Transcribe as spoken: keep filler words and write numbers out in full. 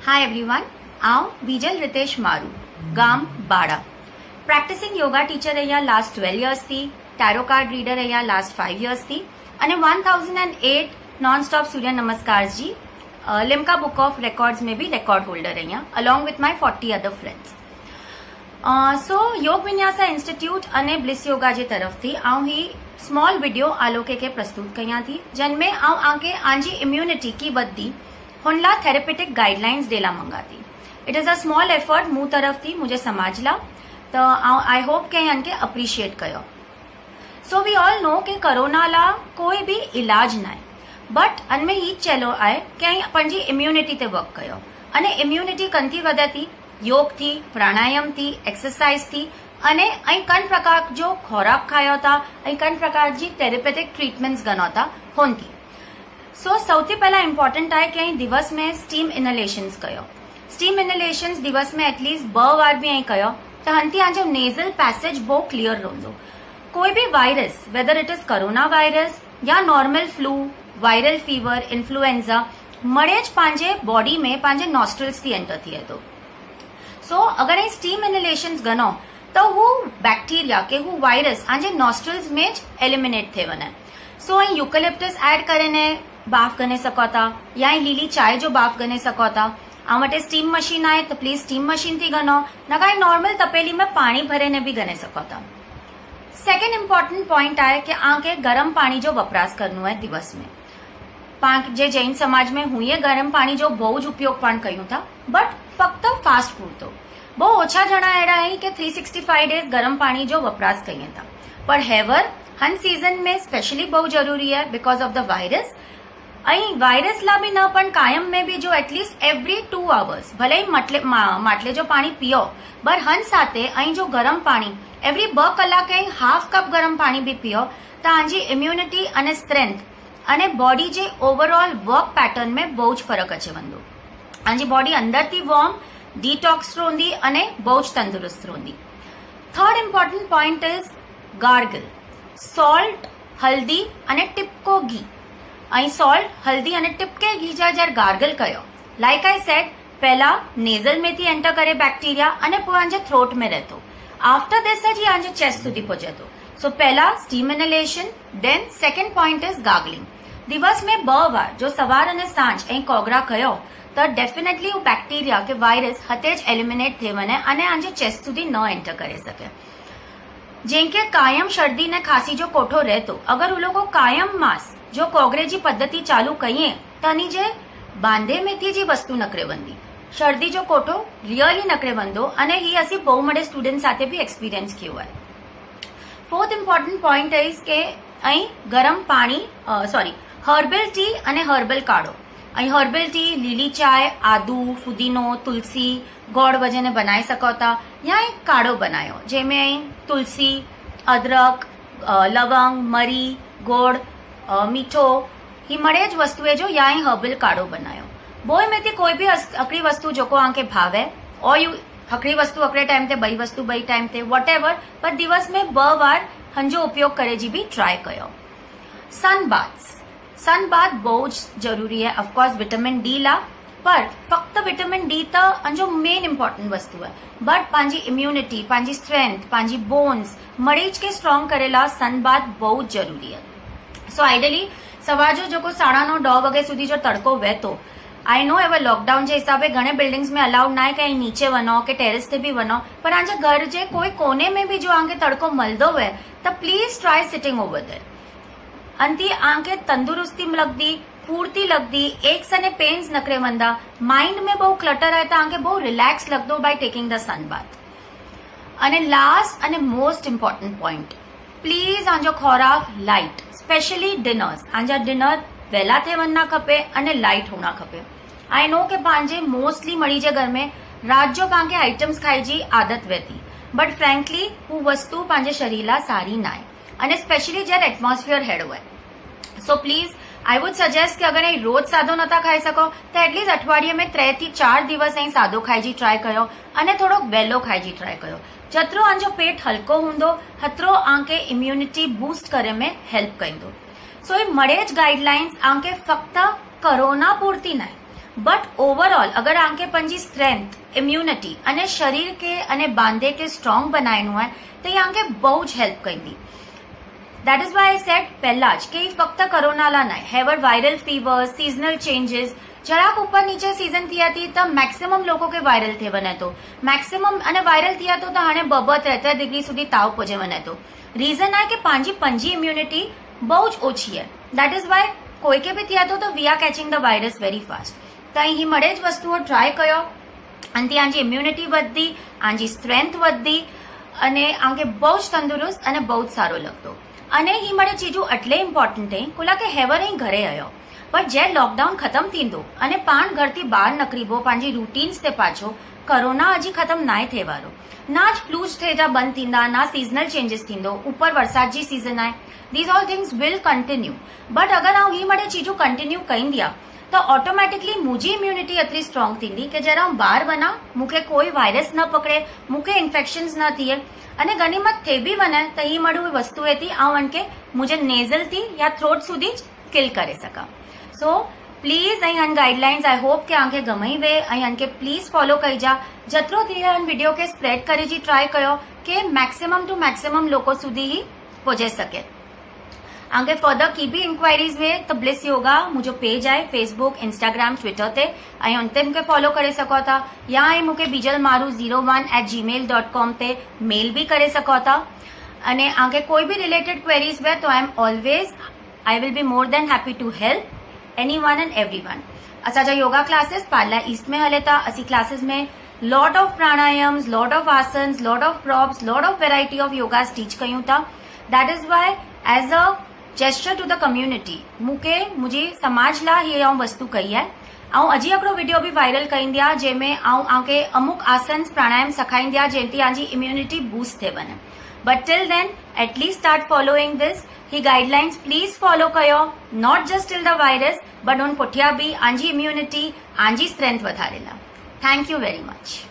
Hi everyone, આઉં Bijal Ritesh મારું, ગામ Bada. Practicing yoga teacher અહીંયા લાસ્ટ ટ્વેલ્વ યર્સથી, ટારો કાર્ડ રીડર અહીંયા લાસ્ટ ફાઇવ યર્સથી અને one thousand eight non stop Surya Namaskar जी लिम्का बुक ऑफ रेकॉर्ड्स में भी रेकॉर्ड होल्डर અહીંયા along with my forty other friends. So Yog Vinyasa institute અને ब्लिस योगा जे तरफથી આઉં ही स्मॉल वीडियो आलोके के प्रस्तुत कया थी जिनमें आऊं आके आंजी इम्यूनिटी की वधी हुनला थेरेपेटिक गाइडलाइंस देला मंगाती. It is a small effort मु तरफ थी मुझे समझला तो आई होप के अन के अप्रिशिएट कयो. सो वी ऑल नो के कोरोना ला कोई भी इलाज ना है बट अनमें ही चलो आए के पंजी इम्यूनिटी ते वर्क कयो अने इम्यूनिटी कंथी वधे थी योग थी, प्राणायाम थी, एक्सरसाइज थी अने अहीं कन प्रकार जो खोराक खायो था अहीं कन प्रकार जी थेरेपेटिक ट्रीटमेंट्स गणो था होन थी. सो so, सौथी पहला इम्पोर्टंट है कि दिवस में स्टीम इनहेलेशंस कयो. स्टीम इनहेलेशंस दिवस में एटलीस्ट ब वार भी अहीं कयो तो हंती आजो नेजल पैसेज बहुत क्लियर रहंदो. कोई भी virus whether it is corona virus या normal flu, viral fever, influenza मळे ज पांजे बॉडी में पांजे नॉस्ट्रल्स थी एंटर थिए तो. सो so, अगर अहीं स्टीम इनहेलेशंस गणो तो हू बैक्टीरिया के हू वायरस आजे नॉस्ट्रल्स में ज एलिमिनेट थे वने. सो so, अहीं यूकेलिप्टस एड करीने बाफ गणे सको था या लीली चाय जो बाफ गणे सको था. आ मटे स्टीम मशीन आए तो प्लीज स्टीम मशीन थी गणो न काई नॉर्मल तपेली में पानी भरे ने भी गणे सको था. सेकेंड इम्पोर्टंट पॉइंट आए कि आके गरम पानी जो वपराश करनो है दिवस में. पांच जे जैन समाज में हुए गरम पानी जो बहुत उपयोग पण कयूं था बट फक्त फास्ट फूड तो बहुत ओछा जणा एड़ा है कि थ्री सिक्सटी फाइव डेज गरम पानी जो वपराश कईए था. पर हेवर हन सीजन में स्पेशली बहुत जरूरी है बिकॉज ऑफ द वायरस. अहीं वायरस ला भी न पण कायम में भी जो एटलीस्ट एवरी टू आवर्स भले ही मटले માટલે जो पानी पियो पर हन साथे अहीं जो गरम पानी एवरी ब कलाके हाफ कप गरम पानी भी पियो तो आंजी इम्यूनिटी अने स्ट्रेंथ अने बॉडी जे ओवरऑल वर्क पैटर्न में बहुत फरक अचे वंदो. आंजी बॉडी अंदर थी वॉर्म डिटॉक्स रोंदी अने बहुत तंदुरुस्त रोंदी. Third important point is gargle. Salt, हल्दी अने टिपको घी. अहीं सॉल्ट, हल्दी अने टिपके घी जा जर गार्गल कयो लाइक आई सेड पहला नेजल में थी एंटर करे बैक्टीरिया अने पोइ आंजे थ्रोट में रहतो. आफ्टर दिस जी आंजे चेस्ट सुधी पहुंचे तो. सो पहला steam inhalation then second point is gargling. दिवस में ब वार जो सवार अने सांज अहीं कोगरा कयो तो डेफिनेटली वो बैक्टीरिया के वायरस हते ज एलिमिनेट थे वने अने आंजे चेस्ट सुधी न एंटर करे सके. जेके कायम शर्दी ने खांसी जो कोठो रहतो अगर वो लोग कायम मास जो कोगरेजी पद्धति चालू कईए तनी जे बांधे में थी जी वस्तु नकरे वंदी. शर्दी जो कोठो रियली नकरे वंदो अने ही असी बहु मडे स्टूडेंट साथे भी एक्सपीरियंस कियो है. फोर्थ इम्पोर्टंट पॉइंट इज के अहीं गरम पानी सॉरी हर्बल टी अने हर्बल काढ़ो. अहीं हर्बल टी लीली चाय, आदू, फुदीनो, तुलसी, गोड़ वजने बनाई सको था या एक काढ़ो बनायो जेमें अहीं तुलसी, अदरक, लवंग, मरी, गोड़, मीठो ही मळे ज वस्तुए जो या ही हर्बल काढ़ो बनायो. बोय में थी कोई भी अकड़ी वस्तु जो को आंके भावे और यू हकड़ी वस्तु अकड़े टाइम ते बई वस्तु बई टाइम ते वॉट एवर पर दिवस में ब वार हंजो उपयोग करे जी भी ट्राई कयो. सन बाथ्स. सन बाथ बहुत जरूरी है ऑफकोर्स विटामिन डी ला पर फक्त विटामिन डी तो अंजो मेन इम्पोर्टेंट वस्तु है बट पांजी इम्यूनिटी, पांजी स्ट्रेंथ, पांजी बोन्स मरीज के स्ट्रॉन्ग करेला सन बाथ बहुत जरूरी है. सो आइडियली सवार जो जो को साढ़ा नो डॉ वगे सुधी जो तड़को वहतो आई नो एवर लॉकडाउन जे हिसाबे घणे बिल्डिंग्स में अलाउड ना है कि नीचे वनो के टेरेस ते भी वनो पर आंजे घर जे कोई कोने में भी जो आंके तड़को मलदो है तो please try sitting over there. अंती आंके तंदुरुस्ती लगदी, फूर्ती लगदी, एक सने पेन्स नकरे वंदा, माइंड में बहु क्लटर है तो आंके बहु रिलैक्स लगदो by taking the sun bath. अने लास्ट अने मोस्ट इम्पोर्टंट पॉइंट प्लीज आंजो खोराक लाइट स्पेशली डिनर्स. आंजा डिनर वेला थे वनना खपे अने लाइट होना खपे. आई नो के पांजे मोस्टली मरी जे घर में रात जो पांके आइटम्स खाई जी आदत वेती बट फ्रेंकली हू वस्तु पांजे शरीर ला सारी ना है अने स्पेशली जर एटमोस्फियर हेडो है. So please I would suggest कि अगर अहीं रोज सादो नता खाई सको तो एटलीस्ट अठवाडिये में त्रे थी चार दिवस अहीं सादो खाई जी ट्राय कयो अने थोड़ो वेलो खाई जी ट्राय कयो. जतरो आंजो पेट हल्को हुंदो हतरो आंके इम्यूनिटी बूस्ट करे में हेल्प कंदो. सो ये मळे ज गाइडलाइंस आंके फक्त कोरोना पूरती ना बट ओवरऑल अगर आंखे पंजी स्ट्रेंथ इम्यूनिटी अने शरीर के अने बांधे के स्ट्रॉंग बनायनु है तो ये आंखे बहु ज हेल्प करी। That is why I said पहला ज के फक्त कोरोना ना हेवर वायरल फीवर सीजनल चेंजेस જરાક ઉપર નીચે સીઝન થયા હતી તો મેક્સિમમ લોકો કે વાયરલ થઈ બને તો મેક્સિમમ અને વાયરલ થયા તો હાણે બબો ત્રેત્રીસ ડિગ્રી સુધી તાવ પહોંચે બને તો રીઝન આ કે પાંજી પંજી ઇમ્યુનિટી બહુ જ ઓછી है। दैट इज वाई कोई के भी થયા તો તો we are catching the virus very fast. तो અહીં મળે જ વસ્તુઓ ટ્રાય કર્યો અને આંજી ઇમ્યુનિટી વધતી આંજી સ્ટ્રેન્થ વધતી અને આંગે બહુ જ તંદુરસ્ત અને બહુ જ સારો લગતો। અને અહીં મળે ચીજું એટલે ઇમ્પોર્ટન્ટ है कोला के हेवर અહીં घरे आयो पर जे लॉकडाउन खत्म थींदो अने पाण घर थी बहार निकरीबो पांजी रूटीन्स ते पाछो कोरोना हजी खत्म नाए थिए वारो ना ज फ्लूज थेजा बंद थींदा ना सीजनल चेंजेस थींदो ऊपर वरसाद जी सीजन आए these all things will continue. But अगर आऊं ही मडे चीजू कंटिन्यू कई दिया तो ऑटोमेटिकली मुझी इम्यूनिटी एतरी स्ट्रॉंग थींदी के जरा हूं बहार वना मूंखे कोई वायरस न पकड़े मूंखे इन्फेक्शन्स न थिए अने गनीमत थे भी वने तो ही मडू वस्तु एती आऊं अनके मुझे नेजल थी या थ्रोट सुधी ज किल करे सका। सो प्लीज अहीं अन गाइडलाइंस आई होप के आंखे गमई वे अहीं अनके प्लीज फॉलो कई जा जतरो थी अन वीडियो के स्प्रेड करे जी ट्राय कयो के मैक्सिमम टू मैक्सिमम लोको सुधी ही पहुंचे सके। आगे फर्दर की भी इंक्वायरीज में तो ब्लिस योगा मुझो पेज है फेसबुक इंस्टाग्राम ट्विटर ते अहीं उनते मूंखे फॉलो करे सको था या अहीं मूंखे बीजल मारू zero one eight Gmail dot com ते मेल भी करे सको था। अने आगे कोई भी रिलेटेड क्वेरीज वे तो I am always I will be more than happy to help anyone and everyone. असांजा योगा क्लासेस पार्ला ईस्ट में हले था। असी क्लासेस में lot of pranayams lot of asans lot of props lot of variety of yogas teach कयूं था। That is why as a gesture to the community मूंखे मुझे समाज ला ये आऊं वस्तु कही है। आऊं अजी हिकिड़ो वीडियो भी वायरल कईंदी आहे जंहिंमें आऊं आंखे अमुक आसन्स प्राणायाम सेखारींदी आहे जंहिंती आंजी इम्यूनिटी बूस्ट थे वञे। But till then at least start following this ही गाइडलाइंस प्लीज फॉलो कयो not just till the virus but उन पुठिया भी आंजी इम्यूनिटी आंजी स्ट्रेंथ वधारेला। Thank you very much.